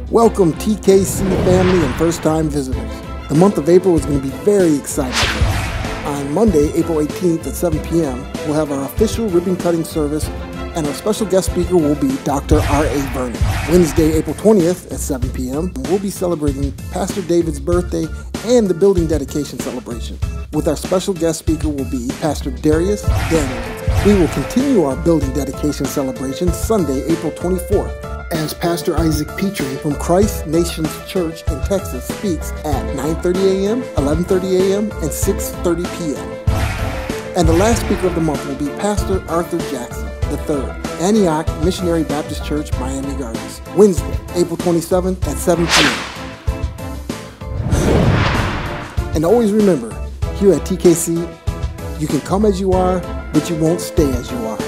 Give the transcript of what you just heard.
Welcome TKC family and first-time visitors. The month of April is going to be very exciting for us. On Monday, April 18th at 7 p.m., we'll have our official ribbon cutting service, and our special guest speaker will be Dr. R.A. Vernon. Wednesday, April 20th at 7 p.m., we'll be celebrating Pastor David's birthday and the Building Dedication Celebration. With our special guest speaker will be Pastor Darius Daniels. We will continue our Building Dedication Celebration Sunday, April 24th. As Pastor Isaac Petrie from Christ Nations Church in Texas speaks at 9:30 a.m., 11:30 a.m., and 6:30 p.m. And the last speaker of the month will be Pastor Arthur Jackson III, Antioch Missionary Baptist Church, Miami Gardens, Wednesday, April 27th at 7 p.m. And always remember, here at TKC, you can come as you are, but you won't stay as you are.